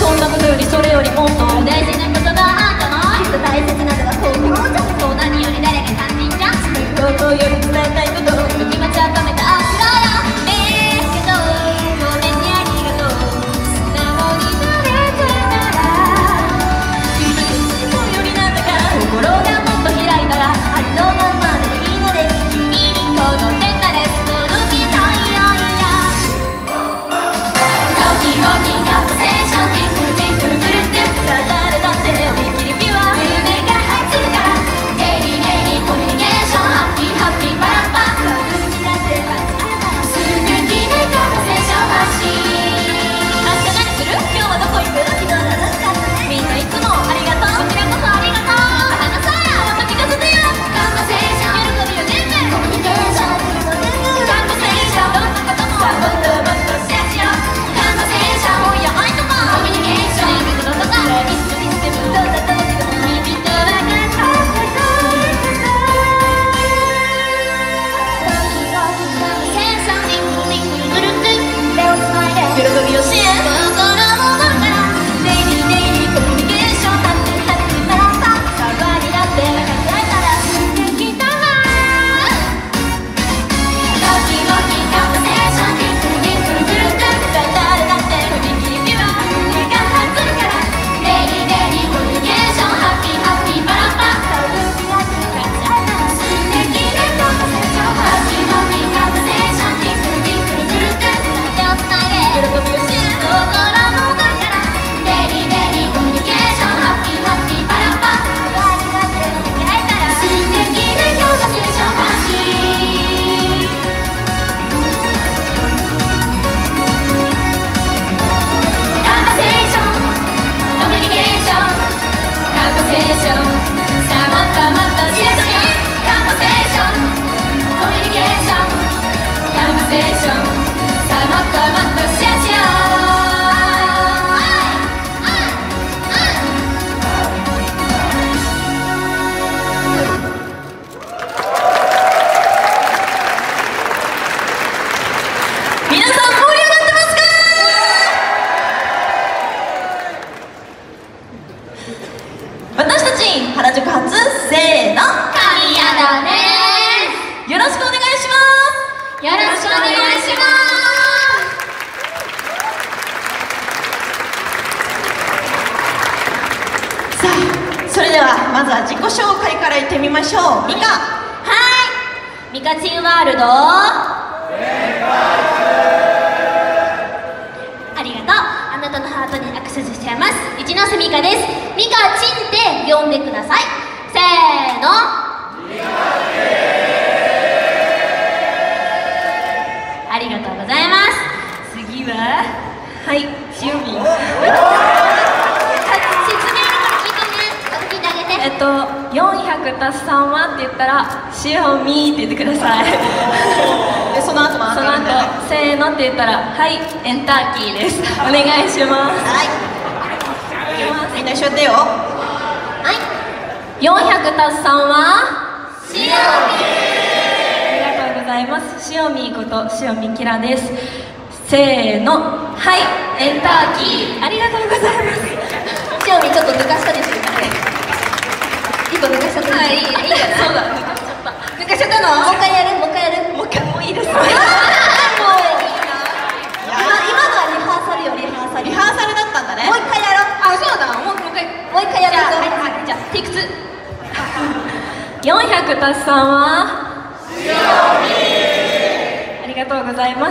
そんなことよりそれよりもっと大事なことがあったの。きっと大切なのが高校じゃん。そう何より誰が担任じゃん。高校より伝えたいこと気持ち温めたあすらやけどごめんねありがとう。素直になれてたら君よりなんだから心がもっと開いたらありのままでいいのです。君にこの手なれ届けたいよいやドキドキカプセーションティクルティクルクルって誰だって見切りピュア夢が入ってるからデイリーデイリーコミュニケーションハッピーハッピーパラッパーになって素敵なカプセーション発信。明日何する？今日はどこ行く？昨日楽しかったね。みんないつもありがとう。こちらこそありがとう。花さやまた聞かせてよ。カプセーション喜びを全部コミュニケーションカプセーションどんなこともさあもっともっとシェアしよう。カプセーション今夜愛とかコミュニケーションいくことかいつにしてもどうだどうだどうだ君と分か喜びをシェア心もだからデイリーデイリーコミュニケーションハッピーハッピーパラッパサーバーになって考えたら素敵だな。ドキドキカプセーションティクルティクルクルクル誰だって踏切ピュア胸が張るからデイリーデイリーコミュニケーションハッピーハッピーパラッパサーバーになって考えたら素敵なカプセーションハッピーハッピーカプセーションティクルティクルクルクル手をつないで喜びをシェア心もだからデイリーデイリーコミュニケーションハッピーハッピーパラッパ輪になって考えたら素敵なカプセーション発信。カプセーションコミュニケーションカプセーションさあもっともっとシェアしよう。カプセーションコミュニケーションカプセーションさあもっともっとシェアしよう。皆さん盛り上がってますか？私たち原宿発せーの神谷だねー。よろしくお願いします。よろしくお願いします。さあそれではまずは自己紹介からいってみましょう。ミカ。はいミカチンワールドありがとう。あなたのハートにアクセスしちゃいます。一ノ瀬ミカです。ミカチンって呼んでください。せーのありがとうございます。次ははいしおみん説明から聞いてね。聞いてあげて。 400足す3はって言ったらしおみって言ってください。 でその後もその後せーのって言ったらはいエンターキーです。お願いします。 はいみんな一緒やってよ。はい 400足す3はしおみありがとうございます。しおみことしおみきらです。せーのはいエンターキーありがとうございます。 しおみちょっと抜かしたりするからね。一個抜かしちゃった。はいいいよそうだ抜かしちゃった。 抜かしちゃったの。もう一回やるもう一回やる。 もう一回もういいですね。 もういいな。今のはリハーサルよリハーサル。リハーサルだったんだね。もう一回やろう。あそうだもう一回やるぞ。 じゃあテイク2。400足す3はしおみありがとうございます。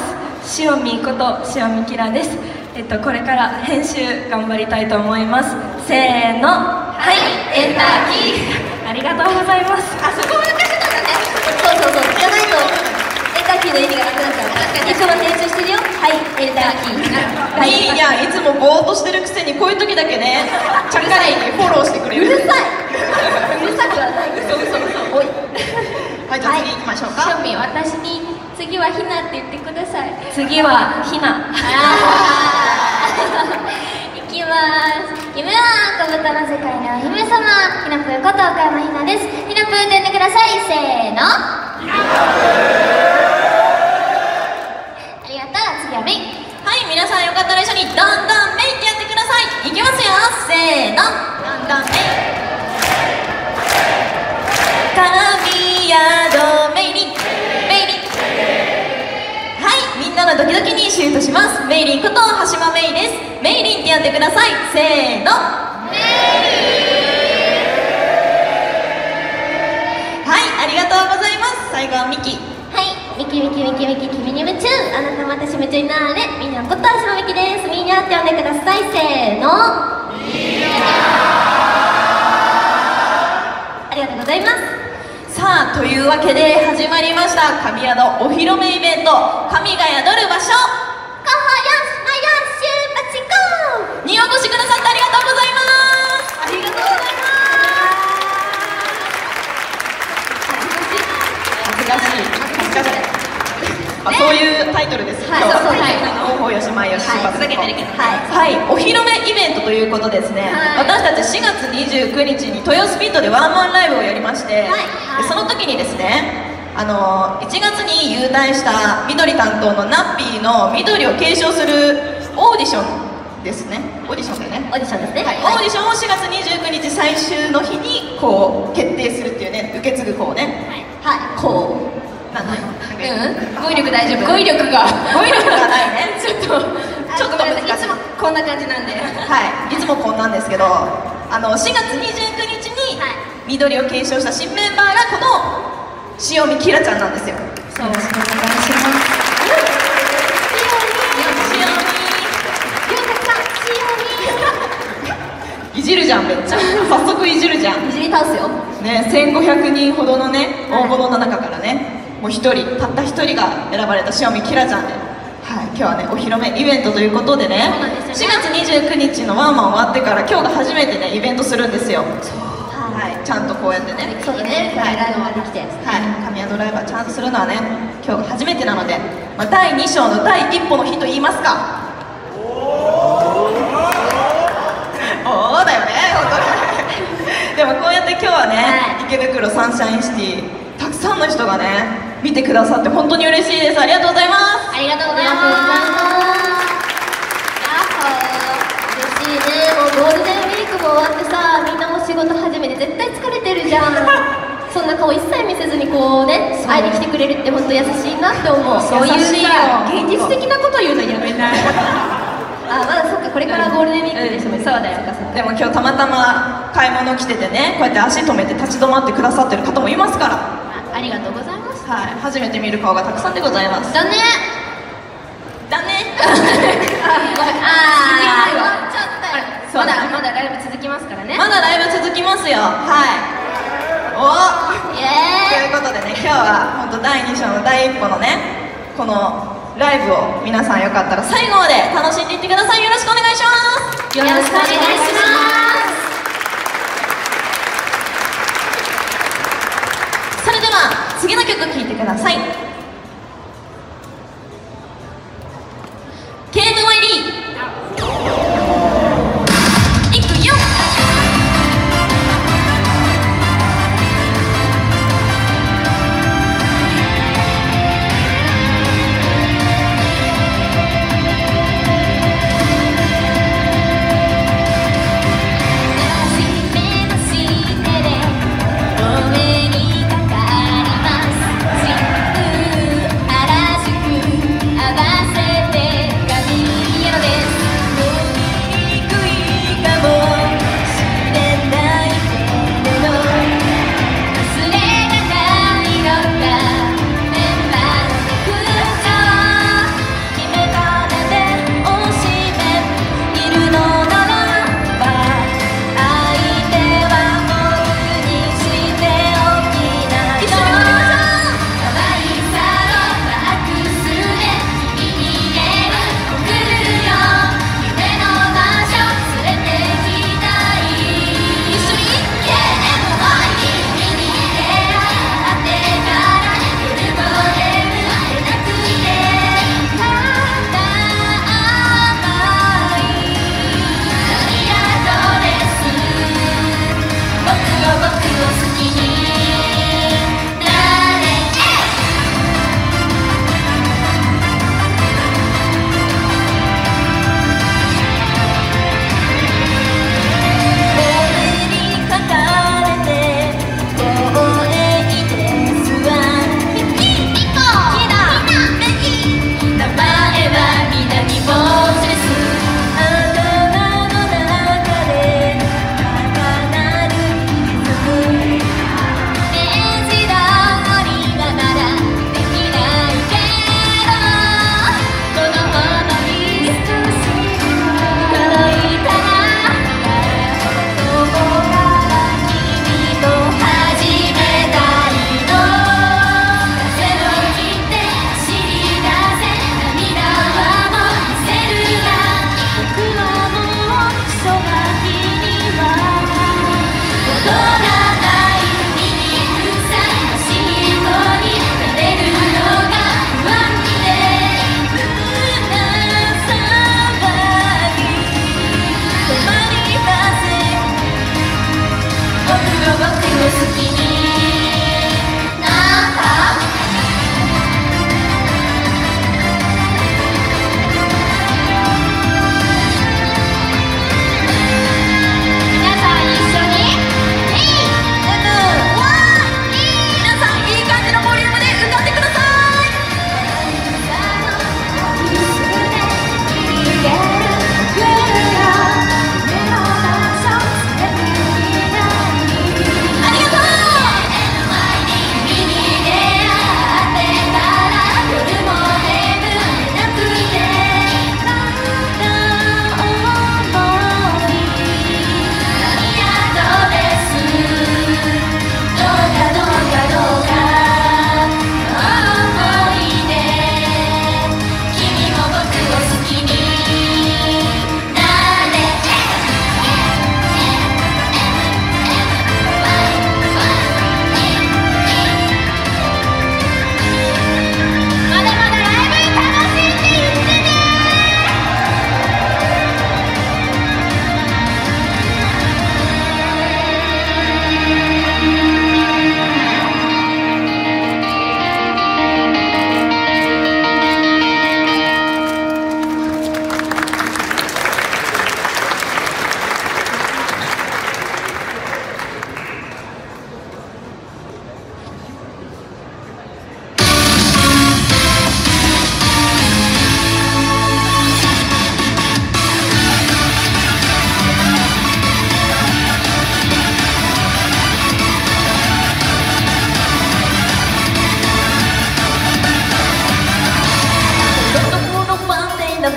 しおみことしおみきらです。これから編集頑張りたいと思います。せーのはいエンターキーありがとうございます。 あそこを抜かしてたんだね。そうじゃないとエンターキーの意味がなくなっちゃうから。いつも編集してるよ。はいエンターキー。いいやいつもぼーっとしてるくせにこういう時だけねちゃっかりフォローしてくれる。うるさいうるさくはない。そうおいはいじゃあ次行きましょうか。 しおみ私に次はひなって言ってください。次はひな。 いきます。夢は小豚の世界のお姫様ひなぷーこと岡山ひなです。ひなぷーって呼んでください。せーのひなぷーありがとう。次はメイ。はい皆さんよかったら一緒にどんどんメイってやってください。 いきますよ、せーの、どんどんメイ神宿メイリン、メイリン。はい、みんなのドキドキにシュートします。メイリンこと橋間メイです。メイリンってやってください。せーの、メイリン。はい、ありがとうございます。最後はミキ。 はい、ミキミキミキミキ君に夢中、あなたも私夢中になれ、みんなのことはしまみきです。みんなって呼んでください。せーの、ありがとうございます。 さあ、というわけで始まりました神宿お披露目イベント、神が宿る場所ごほよしまよしパチコにお越しくださってありがとうございます。ありがとうございます。恥ずかしい。そういうタイトルです。 はい、そうそう、はい、 ごほよしまよしパチコ。 ふざけてるけど、 はい、お披露目イベントということですね。私たち4月29日に豊洲ピットでワンマンライブをやりまして、でその時にですね、1月に優待した緑担当のナッピーの緑を継承するオーディションですね。オーディションだよね。 オーディションですね。 はい、オーディションを4月29日最終の日にこう決定するっていうね、受け継ぐこうね。 はい、こう。 なんだよ。 語彙力大丈夫。語彙力がないね。 ちょっと難しい。いつもこんな感じなんで。 はい、いつもこんなんですけど、4月29日に緑を継承した新メンバーがこの塩見キラちゃんなんですよ。 そう、お願いします。 いじるじゃん、めっちゃ早速いじるじゃん。 いじり倒すよね、1500人ほどのね応募の中からね、もう1人たった1人が選ばれた塩見キラちゃんで、はい、今日はねお披露目イベントということでね、4月29日のワンマン終わってから今日が初めてねイベントするんですよ。はい、ちゃんとこうやってね、 そうだね、ライブができて、はい、 神宿ライブはちゃんとするのはね今日が初めてなので、まあ、第2章の第一歩の日と言いますか。おーだよね、本当にでもこうやって今日はね、池袋サンシャインシティたくさんの人がね見てくださって本当に嬉しいです。ありがとうございます。 ありがとうございます。嬉しいね。もうゴールデンウィークも終わってさ、みんなも仕事始めて絶対疲れてるじゃんそんな顔一切見せずにこうね会いに来てくれるって本当優しいなって思う。 そういうさ、現実的なこと言うのやめないあ、まだそっか、これからゴールデンウィークでしょ。そうだよ。 でも今日たまたま買い物来ててね、こうやって足止めて立ち止まってくださってる方もいますから。 ありがとうございます。 はい、初めて見る顔がたくさんでございます。 だねだねああ、終わっちゃったよ。 まだライブ続きますからね。 まだライブ続きますよ。はい、おイエということでね、今日は本当第2章の第一歩のねこのライブを皆さんよかったら最後まで楽しんでいってください。よろしくお願いします。 よろしくお願いします。 それでは次の曲聴いてください。 KMYD いくよ。 お目にかかります。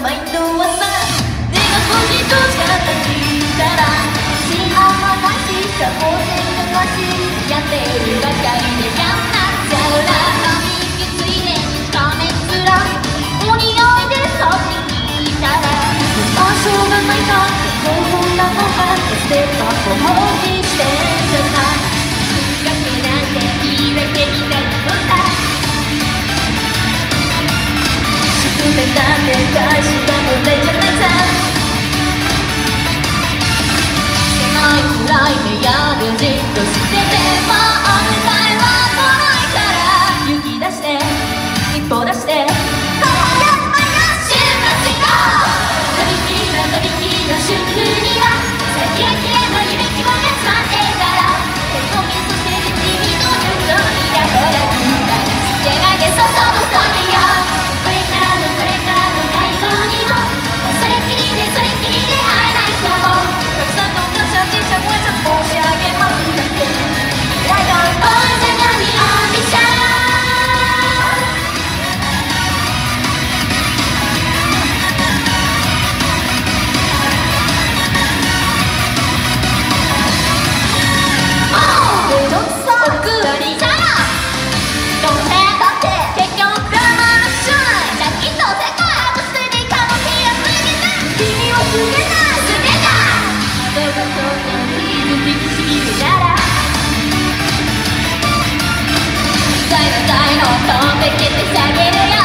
マインドはさ目がポジとしか立ちたら幸せさもせかしやってるばかりでやんなっちゃうな髪引きついで画面つらお匂いでそっち聞いたらあしょうがないかってこんなのがステップアップを放棄してんじゃない言い訳なんて言い訳みたいなのさ宿命だって大した問題じゃないさ狭い暗い部屋でじっとしてても問題は来ないから勇気出して一歩出してとびきりの瞬風にはキラキラの夢希望が詰まってから手のみそしてる君の順調にだほら君が手がけそそのストーリーよこれからの最後にもそれっきりで会えない人もたくさんの感謝小さご挨拶申し上げますだけライドン大阪にアンビション飛んでけて下げるよ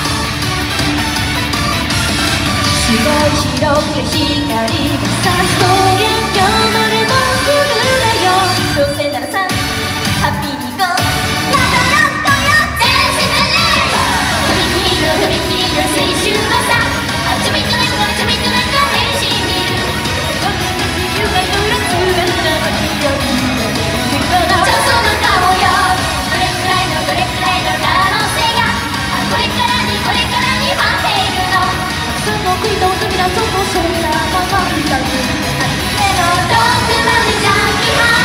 すごい広く光が差すと元気のレモンクルだよどうせならさハッピーにゴーラララッとやってしまえとびきりの青春のさ初めての変身見る僕の自由が揺らすがならばひどいちょっとの顔よどれくらいの可能性がこれからに待っているのたくさんの国と扉そこそんなまま見たく夢の遠くまでジャンキハ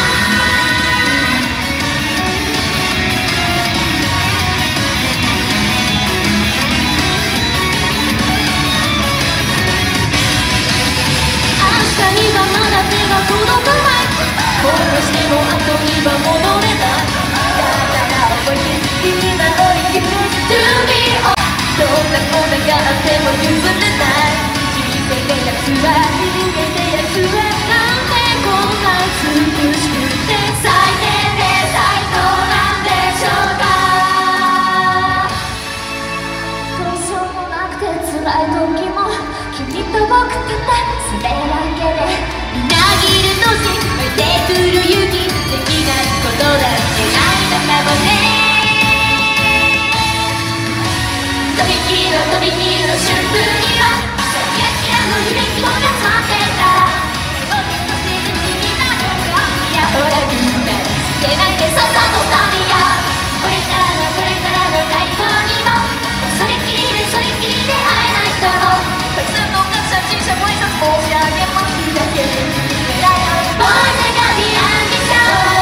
明日にはまだ手が届かないこうしても後には戻れない覚えて君なのに Used to be all どんなことがあっても譲れない人生でやつは人間でやつはなんでこんな美しくて最低で最高なんでしょうかどうしようもなくて辛い時も君と僕ってそれだけでみなぎるとし湧いてくる勇気できないことだってないのかもねとびきりの瞬風にはキラキラの夢希望が詰まってた僕のせいで君なのかいやほらみんなつけないでさっさとスターリアこれからの最後にもそれっきりで会えない人もたくさんの感謝小さご挨拶申し上げますだけライオンボーイセカビアンビション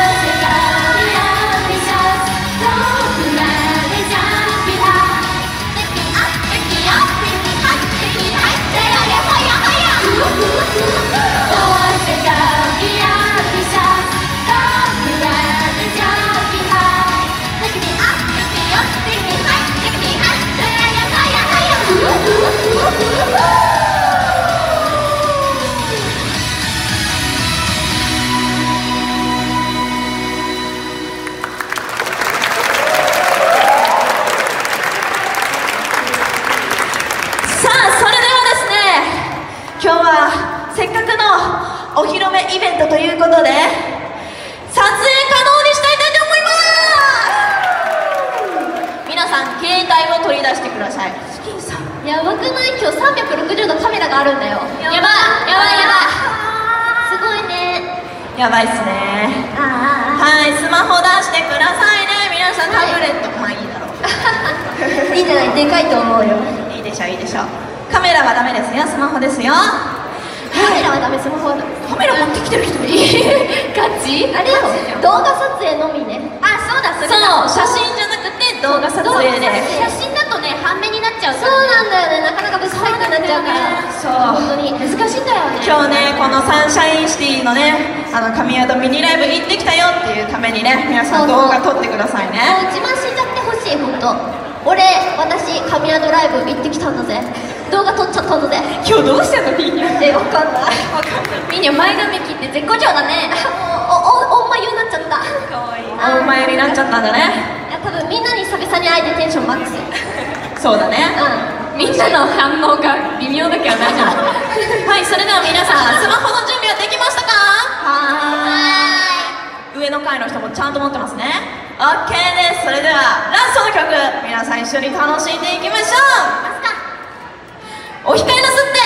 今日はせっかくのお披露目イベントということで撮影可能にしたいと思います。皆さん携帯を取り出してください。スキンさんやばくない？今日360度カメラがあるんだよ。やばいすごいね。やばいっすね。はい、スマホ出してくださいね。皆さんタブレット、まあいいだろういいんじゃない？でかいと思うよ。いいでしょいいでしょ。カメラはダメですよ、スマホですよ。カメラはダメ、スマホはダメ。カメラ持ってきてる人いるガチ？あれよ、動画撮影のみね。あ、そうだ、そう、写真じゃなくてね、 動画撮影で写真だとね半目になっちゃうから、そうなんだよね、なかなかブサイクになっちゃうから、 そう本当に難しいんだよね。 今日ねこのサンシャインシティのね神宿ミニライブ行ってきたよっていうためにね皆さん動画撮ってくださいね。 もう自慢しちゃってほしい、本当。私神宿ライブ行ってきたんだぜ、動画撮っちゃったんだぜ。 今日どうしてんのみんな。 わかんないみんな前髪切って絶好調だね。おんまゆになっちゃった。 かわいい。お前になっちゃったんだね。 いや多分みんなに久々に会えてテンションマックス。 そうだね。 みんなの反応が微妙だけど大丈夫はい、それでは皆さんスマホの準備はできましたか？上の階の人もちゃんと持ってますね。 OK です。それではラストの曲皆さん一緒に楽しんでいきましょう。お控えなすって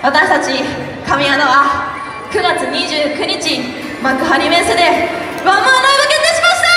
私たち神谷は9月29日幕張メッセでワンマンライブ決定しました。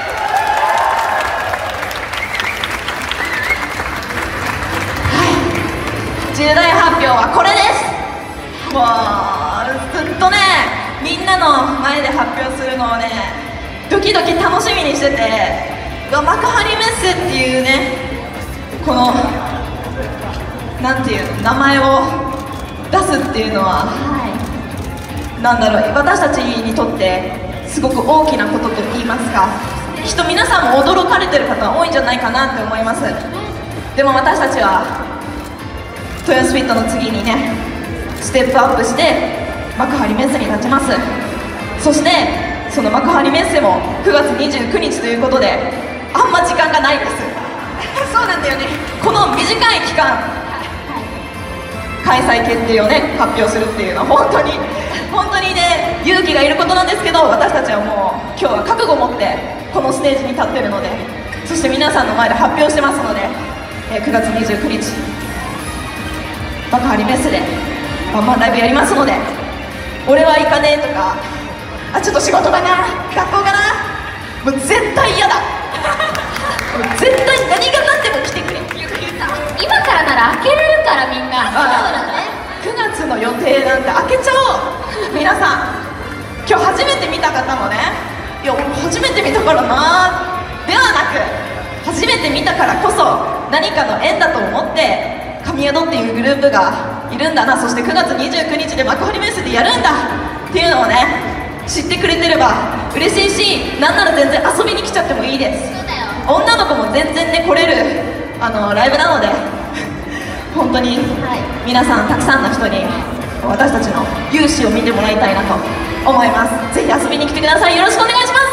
重大発表はこれです。もうずっとね、みんなの前で発表するのをね、ドキドキ楽しみにしてて、幕張メッセっていうね、このなんていう名前を出すっていうのは、なんだろう、私たちにとってすごく大きなことと言いますか、きっと皆さんも驚かれてる方多いんじゃないかなって思います。でも私たちはトヨスフィットの次にね、ステップアップして幕張メッセに立ちます。そしてその幕張メッセも9月29日ということで、あんま時間がないです。そうなんだよね。この短い期間開催決定をね発表するっていうのは本当にね、勇気がいることなんですけど、私たちはもう今日は覚悟を持ってこのステージに立ってるので、そして皆さんの前で発表してますので、9月29日幕張メッセでワンマンライブやりますので、俺は行かねえとか、あ、ちょっと仕事だな、学校かな、もう絶対嫌だ。絶対何が何でも来てくれ。 今からなら開けれるからみんな。そうだね。 9月の予定なんて開けちゃおう。皆さん今日初めて見た方もね、いや俺初めて見たからなではなく、初めて見たからこそ何かの縁だと思って神宿っていうグループがいるんだな、そして9月29日で幕張メッセでやるんだっていうのをね知ってくれてれば嬉しいし、なんなら全然遊びに来ちゃってもいいです。 そうだよ。 女の子も全然ね来れるライブなので本当に皆さんたくさんの人に私たちの勇姿を見てもらいたいなと思います。ぜひ遊びに来てください。よろしくお願いします。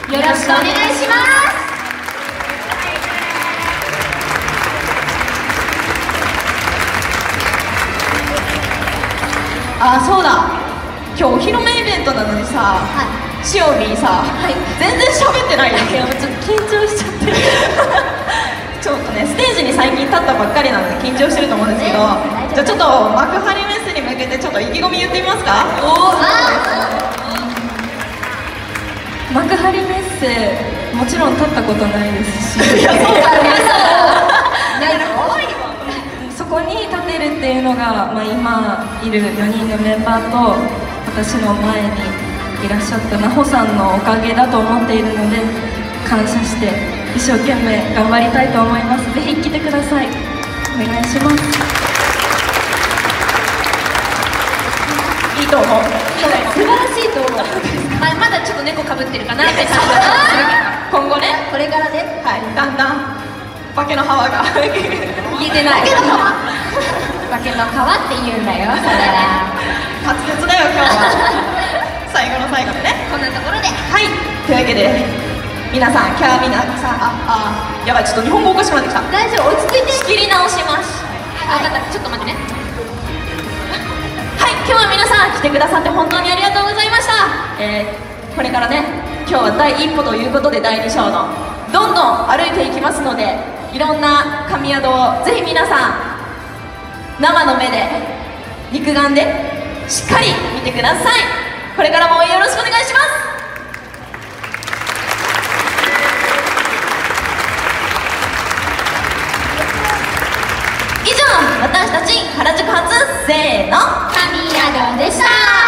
よろしくお願いします。 あ、そうだ、今日お披露目イベントなのにさ、しおみーさ、全然喋ってないよ。いやちょっと緊張しちゃってちょっとね、ステージに最近立ったばっかりなので緊張してると思うんですけど、じゃあちょっと幕張メッセに向けてちょっと意気込み言ってみますか。幕張メッセもちろん立ったことないですし、いやそうだねそこに立てるっていうのが、今いる4人のメンバーと私の前にいらっしゃった奈穂さんのおかげだと思っているので、感謝して一生懸命頑張りたいと思います。ぜひ来てください。お願いします。いいと思う。 素晴らしいと思う。まだちょっと猫かぶってるかなって感じがするけど、今後ね、これからね、 だんだん化けの皮が言えてない。化けの皮って言うんだよ、それは。 滑舌だよ今日は最後の最後でね。 こんなところで、 はい、というわけで皆さん、皆さん、やばい、ちょっと日本語おかしくなってきた。 大丈夫、落ち着いて。 仕切り直します。 ちょっと待ってね。 はい、今日は皆さん来てくださって本当にありがとうございました。これからね、今日は第一歩ということで第2章のどんどん歩いていきますので、いろんな神宿をぜひ皆さん生の目で肉眼でしっかり見てください。これからもよろしくお願いします。以上、私たち原宿発せーの神宿でした。